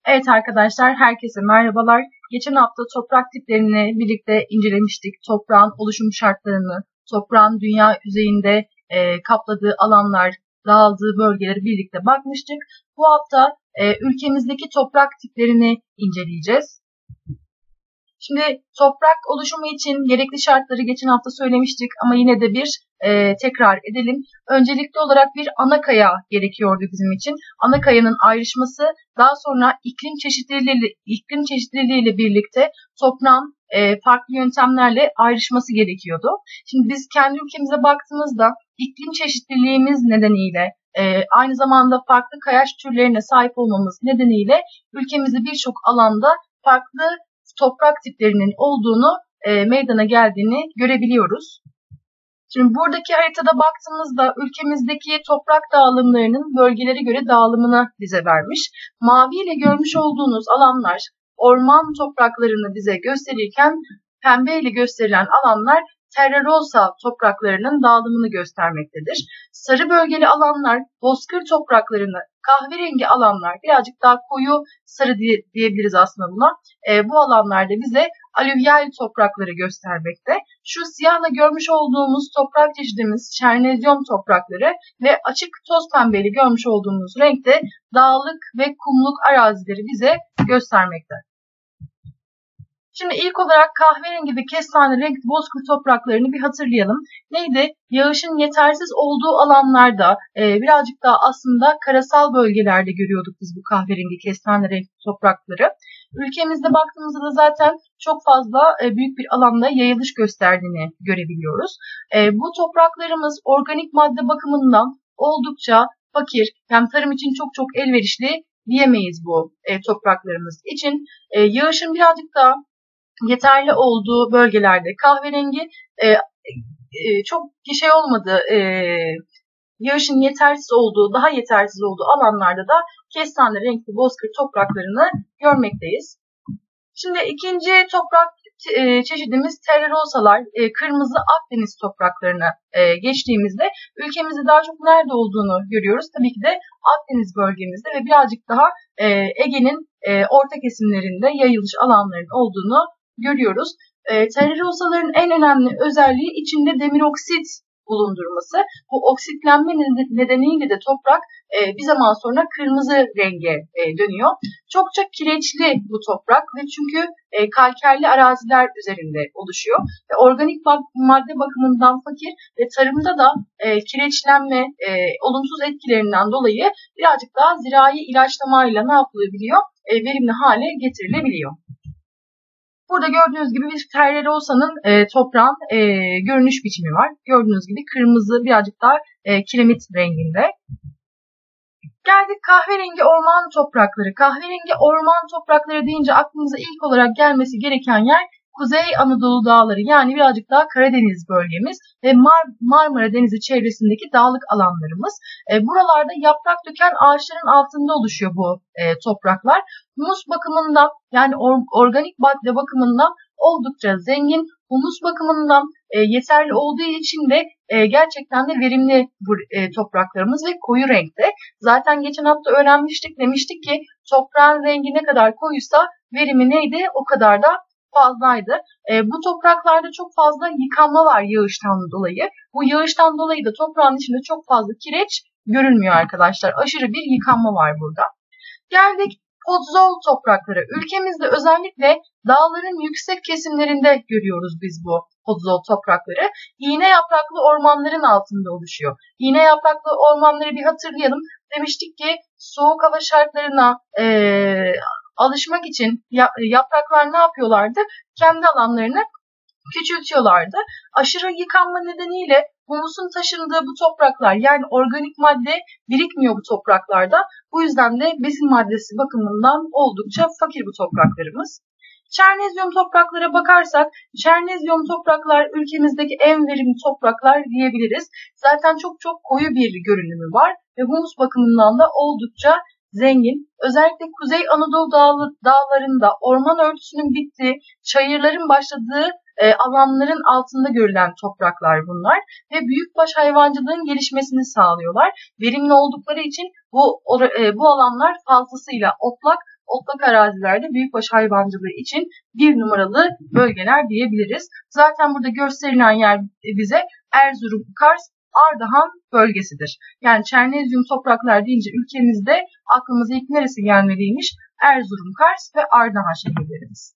Evet arkadaşlar, herkese merhabalar. Geçen hafta toprak tiplerini birlikte incelemiştik. Toprağın oluşum şartlarını, toprağın dünya yüzeyinde kapladığı alanlar, dağıldığı bölgeleri birlikte bakmıştık. Bu hafta ülkemizdeki toprak tiplerini inceleyeceğiz. Şimdi toprak oluşumu için gerekli şartları geçen hafta söylemiştik ama yine de bir tekrar edelim. Öncelikli olarak bir ana kaya gerekiyordu bizim için. Ana kayanın ayrışması, daha sonra iklim çeşitliliği ile birlikte toprağın farklı yöntemlerle ayrışması gerekiyordu. Şimdi biz kendi ülkemize baktığımızda iklim çeşitliliğimiz nedeniyle aynı zamanda farklı kayaç türlerine sahip olmamız nedeniyle ülkemizde birçok alanda farklı toprak tiplerinin olduğunu, meydana geldiğini görebiliyoruz. Şimdi buradaki haritada baktığımızda ülkemizdeki toprak dağılımlarının bölgelere göre dağılımını bize vermiş. Mavi ile görmüş olduğunuz alanlar orman topraklarını bize gösterirken pembe ile gösterilen alanlar terra rosa topraklarının dağılımını göstermektedir. Sarı bölgeli alanlar bozkır topraklarını, kahverengi alanlar birazcık daha koyu sarı diyebiliriz aslında buna. Bu alanlarda bize alüvyal toprakları göstermekte. Şu siyahla görmüş olduğumuz toprak çeşidimiz çernezyum toprakları ve açık toz pembeli görmüş olduğumuz renkte dağlık ve kumluk arazileri bize göstermekte. Şimdi ilk olarak kahverengi ve kestane renkli bozkır topraklarını bir hatırlayalım. Neydi? Yağışın yetersiz olduğu alanlarda birazcık daha aslında karasal bölgelerde görüyorduk biz bu kahverengi kestane renkli toprakları. Ülkemizde baktığımızda da zaten çok fazla büyük bir alanda yayılış gösterdiğini görebiliyoruz. Bu topraklarımız organik madde bakımından oldukça fakir, yani tarım için çok elverişli diyemeyiz bu topraklarımız için. Yağışın birazcık daha yeterli olduğu bölgelerde kahverengi çok olmadığı, yağışın daha yetersiz olduğu alanlarda da kestane renkli bozkır topraklarını görmekteyiz. Şimdi ikinci toprak çeşidimiz terra rosalar, kırmızı Akdeniz topraklarına geçtiğimizde ülkemizde daha çok nerede olduğunu görüyoruz. Tabii ki de Akdeniz bölgemizde ve birazcık daha Ege'nin orta kesimlerinde yayılış alanlarının olduğunu görüyoruz. Terra rosaların en önemli özelliği içinde demir oksit bulundurması. Bu oksitlenme nedeniyle de toprak bir zaman sonra kırmızı renge dönüyor. Çokça kireçli bu toprak ve çünkü kalkerli araziler üzerinde oluşuyor. Ve organik madde bakımından fakir ve tarımda da kireçlenme olumsuz etkilerinden dolayı birazcık daha zirai ilaçlamayla ne yapılabiliyor? Verimli hale getirilebiliyor. Burada gördüğünüz gibi bir terra rosa'nın toprağın görünüş biçimi var. Gördüğünüz gibi kırmızı, birazcık daha kiremit renginde. Geldik kahverengi orman toprakları. Kahverengi orman toprakları deyince aklımıza ilk olarak gelmesi gereken yer Kuzey Anadolu Dağları, yani birazcık daha Karadeniz bölgemiz ve Marmara Denizi çevresindeki dağlık alanlarımız. Buralarda yaprak döken ağaçların altında oluşuyor bu topraklar. Humus bakımından, yani organik madde bakımından oldukça zengin, humus bakımından yeterli olduğu için de gerçekten de verimli bu topraklarımız ve koyu renkte. Zaten geçen hafta öğrenmiştik, demiştik ki toprağın rengi ne kadar koyuysa verimi neydi? O kadar da fazlaydı. Bu topraklarda çok fazla yıkanma var yağıştan dolayı. Bu yağıştan dolayı da toprağın içinde çok fazla kireç görülmüyor arkadaşlar. Aşırı bir yıkanma var burada. Geldik podzol toprakları. Ülkemizde özellikle dağların yüksek kesimlerinde görüyoruz biz bu podzol toprakları. İğne yapraklı ormanların altında oluşuyor. İğne yapraklı ormanları bir hatırlayalım. Demiştik ki soğuk hava şartlarına alışmak için yapraklar ne yapıyorlardı? Kendi alanlarını küçültüyorlardı. Aşırı yıkanma nedeniyle humusun taşındığı bu topraklar, yani organik madde birikmiyor bu topraklarda. Bu yüzden de besin maddesi bakımından oldukça fakir bu topraklarımız. Çernezyum topraklara bakarsak, çernezyum topraklar ülkemizdeki en verimli topraklar diyebiliriz. Zaten çok koyu bir görünümü var ve humus bakımından da oldukça zengin. Özellikle Kuzey Anadolu dağlarında orman örtüsünün bittiği, çayırların başladığı alanların altında görülen topraklar bunlar ve büyükbaş hayvancılığın gelişmesini sağlıyorlar. Verimli oldukları için bu alanlar fazlasıyla otlak, otlak arazilerde büyükbaş hayvancılığı için bir numaralı bölgeler diyebiliriz. Zaten burada gösterilen yer bize Erzurum, Kars, Ardahan bölgesidir. Yani Çernezyum topraklar deyince ülkemizde aklımıza ilk neresi gelmeliymiş? Erzurum, Kars ve Ardahan şehirlerimiz.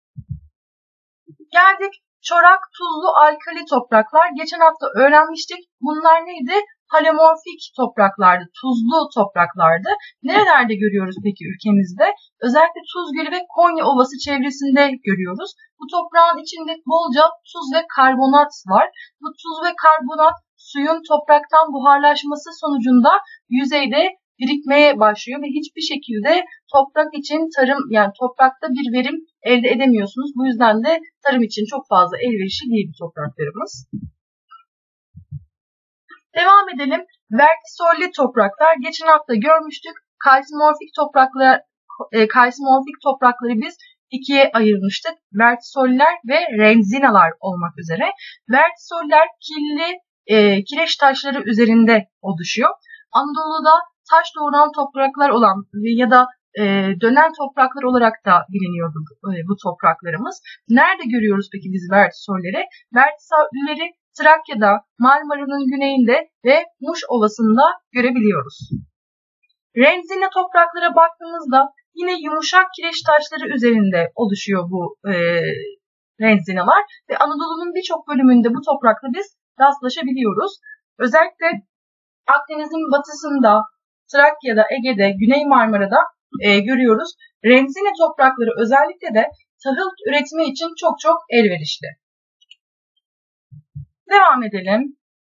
Geldik çorak, tuzlu, alkali topraklar. Geçen hafta öğrenmiştik. Bunlar neydi? Halemorfik topraklardı, tuzlu topraklardı. Nerelerde görüyoruz peki ülkemizde? Özellikle Tuz Gölü ve Konya Ovası çevresinde görüyoruz. Bu toprağın içinde bolca tuz ve karbonat var. Bu tuz ve karbonat suyun topraktan buharlaşması sonucunda yüzeyde birikmeye başlıyor ve hiçbir şekilde toprak için tarım, yani toprakta bir verim elde edemiyorsunuz. Bu yüzden de tarım için çok fazla elverişli değil bu topraklarımız. Devam edelim. Vertisollü topraklar. Geçen hafta görmüştük. Kalsimorfik toprakları biz ikiye ayırmıştık. Vertisoller ve remzinalar olmak üzere. Vertisoller kireç taşları üzerinde oluşuyor. Anadolu'da taş doğuran topraklar olan ya da dönen topraklar olarak da biliniyordu bu topraklarımız. Nerede görüyoruz peki biz vertisolleri? Vertisolleri Trakya'da, Marmara'nın güneyinde ve Muş Ovası'nda görebiliyoruz. Remzine topraklara baktığımızda yine yumuşak kireç taşları üzerinde oluşuyor bu remzinalar ve Anadolu'nun birçok bölümünde bu toprakla biz rastlaşabiliyoruz. Özellikle Akdeniz'in batısında, Trakya'da, Ege'de, Güney Marmara'da görüyoruz. Remzine toprakları özellikle de tahıl üretimi için çok elverişli. Devam edelim.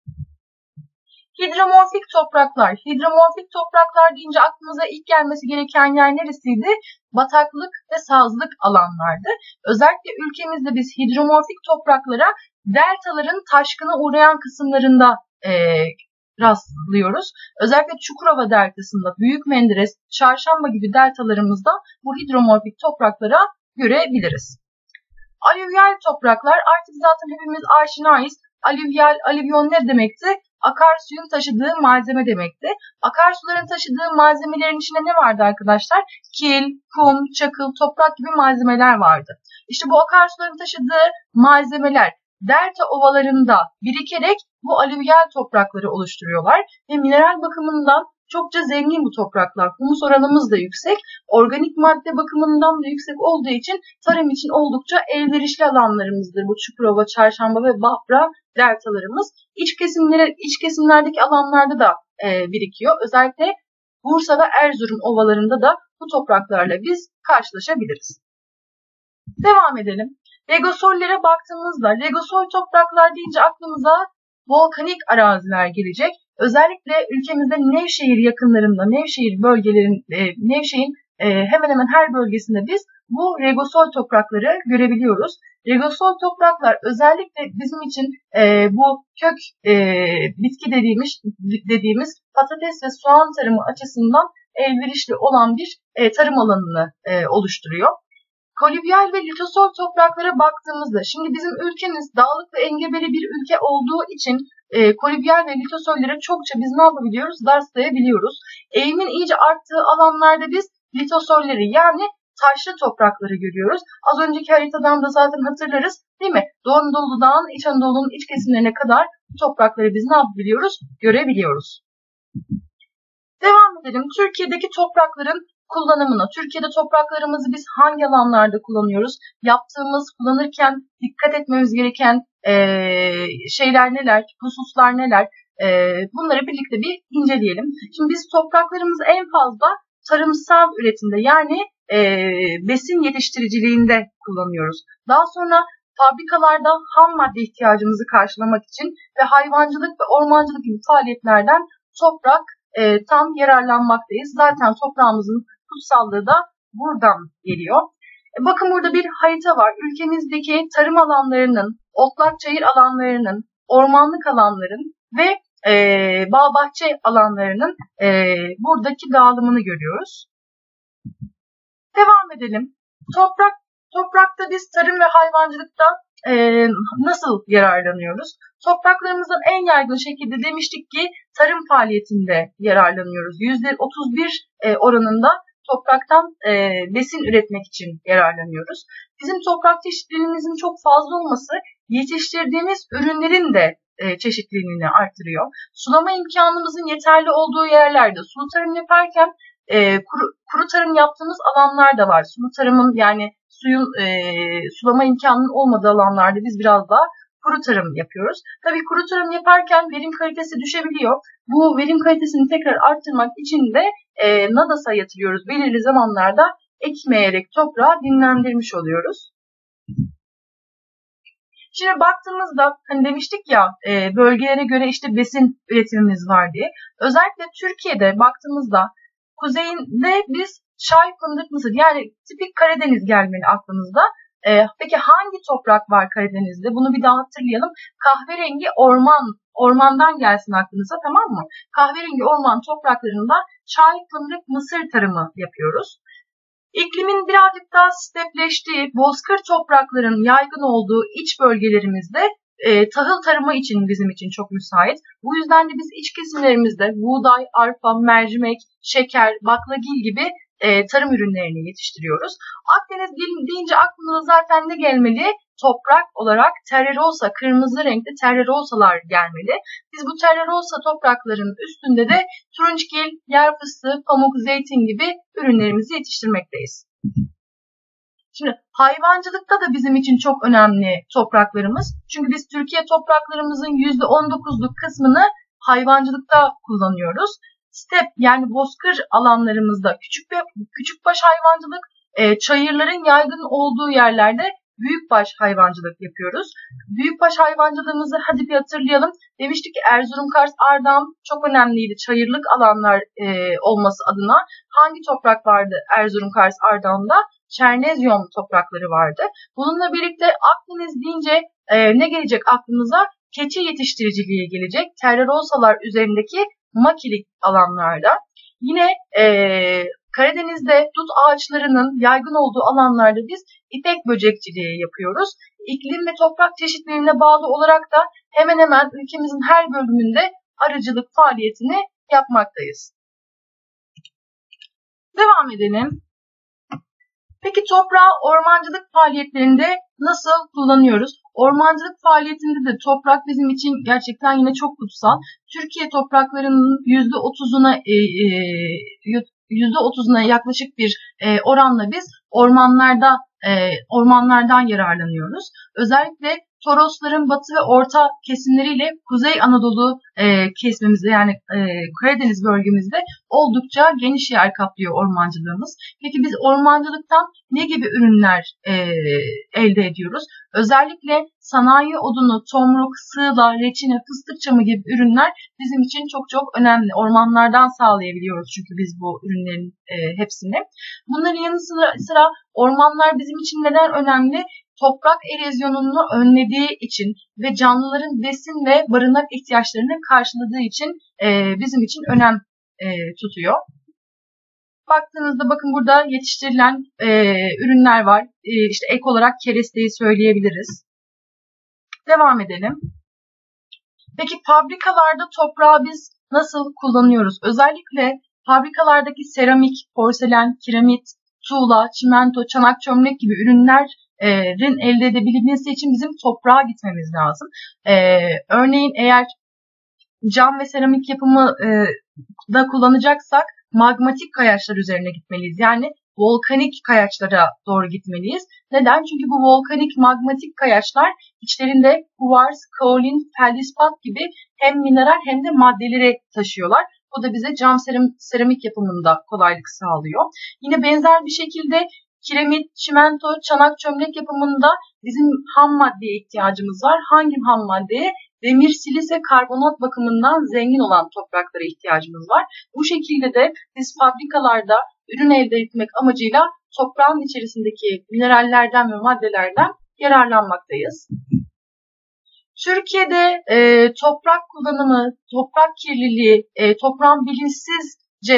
Hidromorfik topraklar. Hidromorfik topraklar deyince aklımıza ilk gelmesi gereken yer neresiydi? Bataklık ve sazlık alanlardı. Özellikle ülkemizde biz hidromorfik topraklara deltaların taşkına uğrayan kısımlarında rastlıyoruz. Özellikle Çukurova deltasında, Büyük Menderes, Çarşamba gibi deltalarımızda bu hidromorfik topraklara görebiliriz. Alüvyal topraklar, artık zaten hepimiz aşinayız. Alüvyal, alüvyon ne demekti? Akarsuyun taşıdığı malzeme demekti. Akarsuların taşıdığı malzemelerin içinde ne vardı arkadaşlar? Kil, kum, çakıl, toprak gibi malzemeler vardı. İşte bu akarsuların taşıdığı malzemeler delta ovalarında birikerek bu alüvyal toprakları oluşturuyorlar ve mineral bakımından çokça zengin bu topraklar. Humus oranımız da yüksek, organik madde bakımından da yüksek olduğu için tarım için oldukça elverişli alanlarımızdır bu Çukurova, Çarşamba ve Bafra deltalarımız. İç kesimlerdeki alanlarda da birikiyor. Özellikle Bursa ve Erzurum ovalarında da bu topraklarla biz karşılaşabiliriz. Devam edelim. Regosollere baktığımızda regosol topraklar deyince aklımıza volkanik araziler gelecek. Özellikle ülkemizde Nevşehir yakınlarında, Nevşehir'in hemen hemen her bölgesinde biz bu regosol toprakları görebiliyoruz. Regosol topraklar özellikle bizim için bu kök bitki dediğimiz patates ve soğan tarımı açısından elverişli olan bir tarım alanını oluşturuyor. Kolüvyal ve litosol topraklara baktığımızda, şimdi bizim ülkemiz dağlık ve engebeli bir ülke olduğu için kolüvyal ve litosollere çokça biz ne yapabiliyoruz? Rastlayabiliyoruz. Eğimin iyice arttığı alanlarda biz litosolleri yani taşlı toprakları görüyoruz. Az önceki haritadan da zaten hatırlarız değil mi? Doğu Anadolu'dan İç Anadolu'nun iç kesimlerine kadar bu toprakları biz ne yapabiliyoruz? Görebiliyoruz. Devam edelim. Türkiye'deki toprakların kullanımına. Türkiye'de topraklarımızı biz hangi alanlarda kullanıyoruz? Kullanırken dikkat etmemiz gereken şeyler neler? Hususlar neler? Bunları birlikte bir inceleyelim. Şimdi biz topraklarımızı en fazla tarımsal üretimde yani besin yetiştiriciliğinde kullanıyoruz. Daha sonra fabrikalarda ham madde ihtiyacımızı karşılamak için ve hayvancılık ve ormancılık gibi faaliyetlerden tam yararlanmaktayız. Zaten toprağımızın kutsallığı da buradan geliyor. Bakın burada bir harita var. Ülkemizdeki tarım alanlarının, otlak çayır alanlarının, ormanlık alanların ve bağ bahçe alanlarının buradaki dağılımını görüyoruz. Devam edelim. Toprakta biz tarım ve hayvancılıkta nasıl yararlanıyoruz? Topraklarımızın en yaygın şekilde demiştik ki tarım faaliyetinde yararlanıyoruz. %31 oranında topraktan besin üretmek için yararlanıyoruz. Bizim toprak çeşitliliğimizin çok fazla olması yetiştirdiğimiz ürünlerin de çeşitliliğini artırıyor. Sulama imkanımızın yeterli olduğu yerlerde sulu tarım yaparken kuru tarım yaptığımız alanlar da var. Sulu tarımın yani suyun sulama imkanının olmadığı alanlarda biz biraz daha kuru tarım yapıyoruz. Tabii kuru tarım yaparken verim kalitesi düşebiliyor. Bu verim kalitesini tekrar arttırmak için de NADAS'a yatırıyoruz. Belirli zamanlarda ekmeyerek toprağı dinlendirmiş oluyoruz. Şimdi baktığımızda hani demiştik ya bölgelere göre işte besin üretimimiz var diye. Özellikle Türkiye'de baktığımızda kuzeyinde biz çay, fındık, mısır yani tipik Karadeniz gelmeli aklımızda. Peki hangi toprak var Karadeniz'de? Bunu bir daha hatırlayalım. Kahverengi ormandan gelsin aklınıza, tamam mı? Kahverengi orman topraklarında çay, fındık, mısır tarımı yapıyoruz. İklimin birazcık daha stepleştiği, bozkır toprakların yaygın olduğu iç bölgelerimizde tahıl tarımı için bizim için çok müsait. Bu yüzden de biz iç kesimlerimizde buğday, arpa, mercimek, şeker, baklagil gibi tarım ürünlerini yetiştiriyoruz. Akdeniz deyince aklımıza zaten ne gelmeli? Toprak olarak terrerosa, kırmızı renkli terrerosalar gelmeli. Biz bu terrerosa toprakların üstünde de turunçgil, yer fıstığı, pamuk, zeytin gibi ürünlerimizi yetiştirmekteyiz. Şimdi hayvancılıkta da bizim için çok önemli topraklarımız. Çünkü biz Türkiye topraklarımızın %19'luk kısmını hayvancılıkta kullanıyoruz. Step yani bozkır alanlarımızda küçükbaş hayvancılık, çayırların yaygın olduğu yerlerde büyükbaş hayvancılık yapıyoruz. Büyükbaş hayvancılığımızı hadi bir hatırlayalım. Demiştik ki Erzurum, Kars, Ardahan çok önemliydi çayırlık alanlar olması adına. Hangi toprak vardı Erzurum, Kars, Ardahan'da? Çernezyum toprakları vardı. Bununla birlikte Akdeniz deyince ne gelecek aklımıza? Keçi yetiştiriciliği gelecek. Terrerosalar üzerindeki makilik alanlarda. Yine Karadeniz'de dut ağaçlarının yaygın olduğu alanlarda biz ipek böcekçiliği yapıyoruz. İklim ve toprak çeşitliliğine bağlı olarak da hemen hemen ülkemizin her bölümünde arıcılık faaliyetini yapmaktayız. Devam edelim. Peki toprağı ormancılık faaliyetlerinde nasıl kullanıyoruz? Ormancılık faaliyetinde de toprak bizim için gerçekten yine çok kutsal. Türkiye topraklarının %30'una yaklaşık bir oranla biz ormanlardan yararlanıyoruz. Özellikle Torosların batı ve orta kesimleriyle Kuzey Anadolu kesimimizde yani Karadeniz bölgemizde oldukça geniş yer kaplıyor ormancılığımız. Peki biz ormancılıktan ne gibi ürünler elde ediyoruz? Özellikle sanayi odunu, tomruk, sığla, reçine, fıstık çamı gibi ürünler bizim için çok çok önemli. Ormanlardan sağlayabiliyoruz çünkü biz bu ürünlerin hepsini. Bunların yanı sıra ormanlar bizim için neden önemli? Toprak erozyonunu önlediği için ve canlıların besin ve barınak ihtiyaçlarını karşıladığı için bizim için önem tutuyor. Baktığınızda bakın burada yetiştirilen ürünler var. İşte ek olarak keresteyi söyleyebiliriz. Devam edelim. Peki fabrikalarda toprağı biz nasıl kullanıyoruz? Özellikle fabrikalardaki seramik, porselen, kiremit, tuğla, çimento, çanak çömlek gibi ürünlerin elde edebilmesi için bizim toprağa gitmemiz lazım. Örneğin eğer cam ve seramik yapımı da kullanacaksak magmatik kayaçlar üzerine gitmeliyiz. Yani volkanik kayaçlara doğru gitmeliyiz. Neden? Çünkü bu volkanik magmatik kayaçlar içlerinde kuvars, kaolin, feldispat gibi hem mineral hem de maddeleri taşıyorlar. Bu da bize cam seramik yapımında kolaylık sağlıyor. Yine benzer bir şekilde kiremit, çimento, çanak çömlek yapımında bizim ham maddeye ihtiyacımız var. Hangi ham maddeye? Demir, silise, karbonat bakımından zengin olan topraklara ihtiyacımız var. Bu şekilde de biz fabrikalarda ürün elde etmek amacıyla toprağın içerisindeki minerallerden ve maddelerden yararlanmaktayız. Türkiye'de toprak kullanımı, toprak kirliliği, toprağın bilinçsizce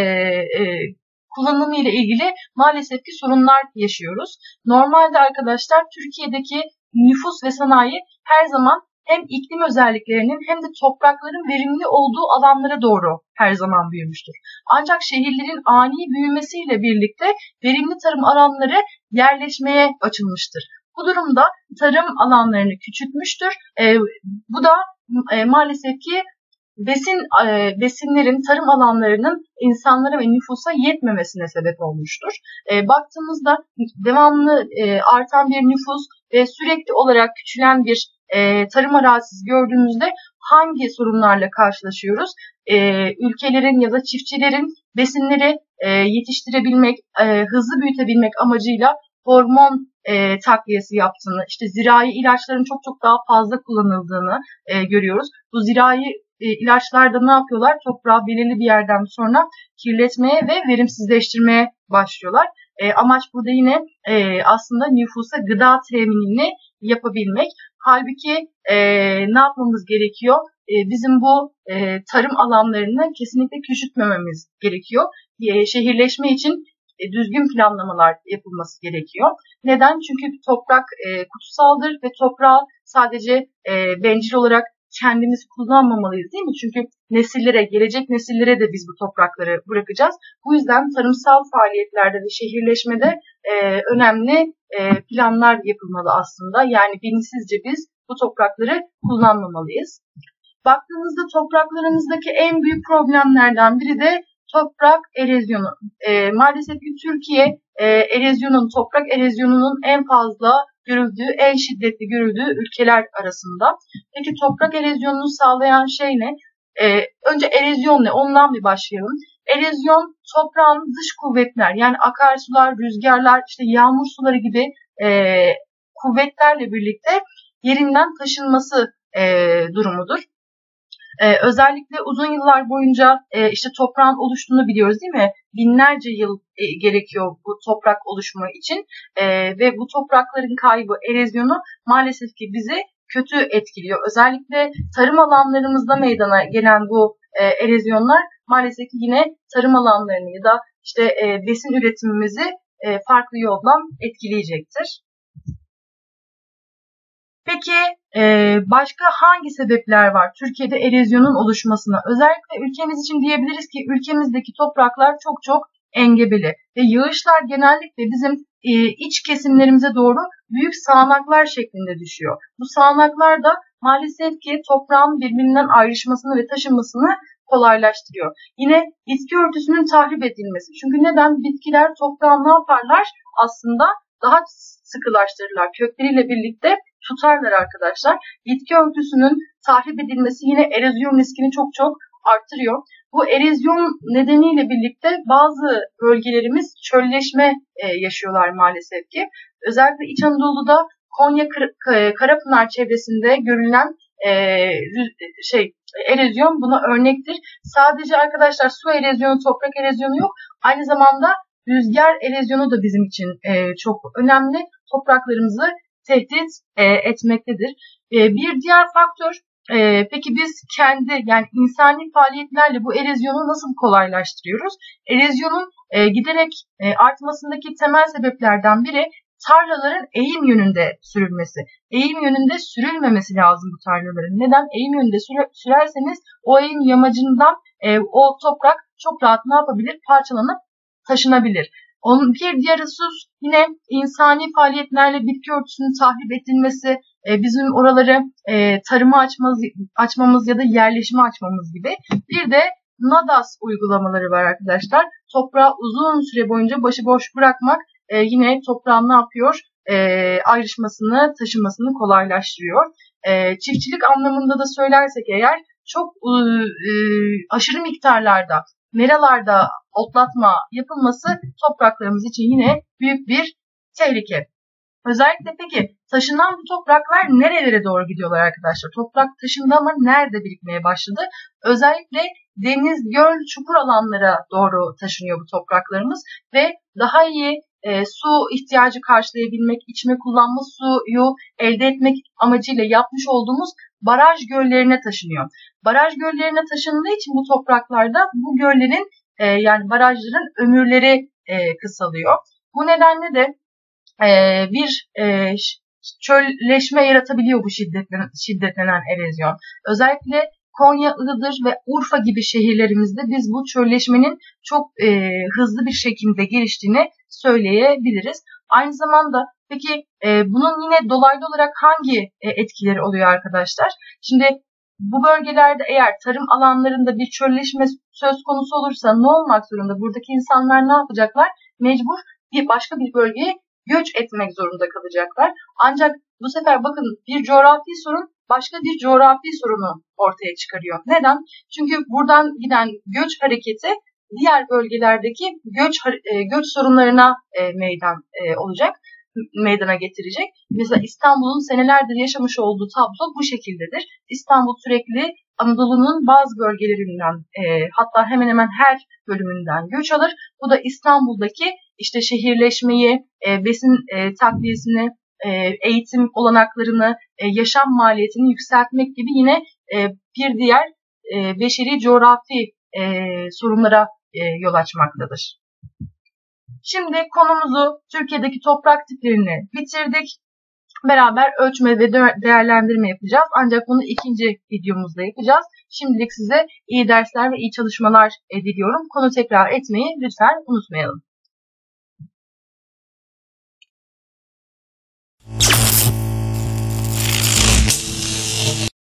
kullanımı ile ilgili maalesef ki sorunlar yaşıyoruz. Normalde arkadaşlar Türkiye'deki nüfus ve sanayi her zaman hem iklim özelliklerinin hem de toprakların verimli olduğu alanlara doğru her zaman büyümüştür. Ancak şehirlerin ani büyümesiyle birlikte verimli tarım alanları yerleşmeye açılmıştır. Bu durumda tarım alanlarını küçültmüştür. Bu da maalesef ki besinlerin, tarım alanlarının insanlara ve nüfusa yetmemesine sebep olmuştur. Baktığımızda devamlı artan bir nüfus ve sürekli olarak küçülen bir tarım arazisi gördüğümüzde hangi sorunlarla karşılaşıyoruz? Ülkelerin ya da çiftçilerin besinleri yetiştirebilmek, hızlı büyütebilmek amacıyla hormon takviyesi yaptığını, işte zirai ilaçların çok çok daha fazla kullanıldığını görüyoruz. Bu zirai ilaçlar da ne yapıyorlar? Toprağı belirli bir yerden sonra kirletmeye ve verimsizleştirmeye başlıyorlar. Amaç burada yine aslında nüfusa gıda teminini yapabilmek. Halbuki ne yapmamız gerekiyor? Bizim bu tarım alanlarını kesinlikle küçültmememiz gerekiyor. Şehirleşme için düzgün planlamalar yapılması gerekiyor. Neden? Çünkü toprak kutsaldır ve toprağı sadece bencil olarak kendimiz kullanmamalıyız, değil mi? Çünkü gelecek nesillere de biz bu toprakları bırakacağız. Bu yüzden tarımsal faaliyetlerde ve şehirleşmede önemli planlar yapılmalı aslında. Yani bilinçsizce biz bu toprakları kullanmamalıyız. Baktığımızda topraklarımızdaki en büyük problemlerden biri de toprak erozyonu. Maalesef ki Türkiye toprak erozyonunun en fazla görüldüğü, en şiddetli görüldüğü ülkeler arasında. Peki toprak erozyonunu sağlayan şey ne? Önce erozyon ne? Ondan bir başlayalım. Erozyon toprağın dış kuvvetler, yani akarsular, rüzgarlar, işte yağmur suları gibi kuvvetlerle birlikte yerinden taşınması durumudur. Özellikle uzun yıllar boyunca işte toprağın oluştuğunu biliyoruz, değil mi? Binlerce yıl gerekiyor bu toprak oluşumu için ve bu toprakların kaybı, erozyonu maalesef ki bizi kötü etkiliyor. Özellikle tarım alanlarımızda meydana gelen bu erozyonlar maalesef ki yine tarım alanlarını ya da işte besin üretimimizi farklı yoldan etkileyecektir. Peki başka hangi sebepler var Türkiye'de erozyonun oluşmasına? Özellikle ülkemiz için diyebiliriz ki ülkemizdeki topraklar çok çok engebeli ve yağışlar genellikle bizim iç kesimlerimize doğru büyük sağanaklar şeklinde düşüyor. Bu sağanaklar da maalesef ki toprağın birbirinden ayrışmasını ve taşınmasını kolaylaştırıyor. Yine bitki örtüsünün tahrip edilmesi. Çünkü neden? Bitkiler toprağı ne yaparlar? Aslında daha sıkılaştırırlar. Kökleriyle birlikte tutarlar arkadaşlar. Bitki örtüsünün tahrip edilmesi yine erozyon riskini çok çok artırıyor. Bu erozyon nedeniyle birlikte bazı bölgelerimiz çölleşme yaşıyorlar maalesef ki. Özellikle İç Anadolu'da Konya Karapınar çevresinde görülen erozyon buna örnektir. Sadece arkadaşlar su erozyonu, toprak erozyonu yok. Aynı zamanda rüzgar erozyonu da bizim için çok önemli. Topraklarımızı tehdit etmektedir. Bir diğer faktör, peki biz yani insani faaliyetlerle bu erozyonu nasıl kolaylaştırıyoruz? Erozyonun giderek artmasındaki temel sebeplerden biri tarlaların eğim yönünde sürülmesi. Eğim yönünde sürülmemesi lazım bu tarlaların. Neden? Eğim yönünde sürerseniz o eğim yamacından o toprak çok rahat ne yapabilir? Parçalanıp taşınabilir. Onun bir diğer husus yine insani faaliyetlerle bitki örtüsünün tahrip edilmesi, bizim oraları tarıma açmamız ya da yerleşime açmamız gibi. Bir de NADAS uygulamaları var arkadaşlar. Toprağı uzun süre boyunca başıboş bırakmak yine toprağın ne yapıyor? Ayrışmasını, taşınmasını kolaylaştırıyor. Çiftçilik anlamında da söylersek eğer çok aşırı miktarlarda, meralarda otlatma yapılması topraklarımız için yine büyük bir tehlike. Özellikle peki taşınan bu topraklar nerelere doğru gidiyorlar arkadaşlar? Toprak taşındı ama nerede birikmeye başladı? Özellikle deniz, göl, çukur alanlara doğru taşınıyor bu topraklarımız ve daha iyi su ihtiyacı karşılayabilmek, içme kullanma suyu elde etmek amacıyla yapmış olduğumuz baraj göllerine taşınıyor. Baraj göllerine taşındığı için bu topraklarda bu göllerin yani barajların ömürleri kısalıyor. Bu nedenle de bir çölleşme yaratabiliyor bu şiddetlenen erozyon. Özellikle Konya, Iğdır ve Urfa gibi şehirlerimizde biz bu çölleşmenin çok hızlı bir şekilde geliştiğini söyleyebiliriz. Aynı zamanda peki bunun yine dolaylı olarak hangi etkileri oluyor arkadaşlar? Şimdi bu bölgelerde eğer tarım alanlarında bir çölleşme söz konusu olursa ne olmak zorunda? Buradaki insanlar ne yapacaklar? Mecbur başka bir bölgeye göç etmek zorunda kalacaklar. Ancak bu sefer bakın bir coğrafi sorun başka bir coğrafi sorunu ortaya çıkarıyor. Neden? Çünkü buradan giden göç hareketi diğer bölgelerdeki göç sorunlarına meydana getirecek. Mesela İstanbul'un senelerdir yaşamış olduğu tablo bu şekildedir. İstanbul sürekli Anadolu'nun bazı bölgelerinden hatta hemen hemen her bölümünden göç alır. Bu da İstanbul'daki işte şehirleşmeyi, besin takviyesini, eğitim olanaklarını, yaşam maliyetini yükseltmek gibi yine bir diğer beşeri coğrafi sorunlara yol açmaktadır. Şimdi konumuzu Türkiye'deki toprak tiplerini bitirdik. Beraber ölçme ve değerlendirme yapacağız. Ancak bunu ikinci videomuzda yapacağız. Şimdilik size iyi dersler ve iyi çalışmalar diliyorum. Konu tekrar etmeyi lütfen unutmayalım.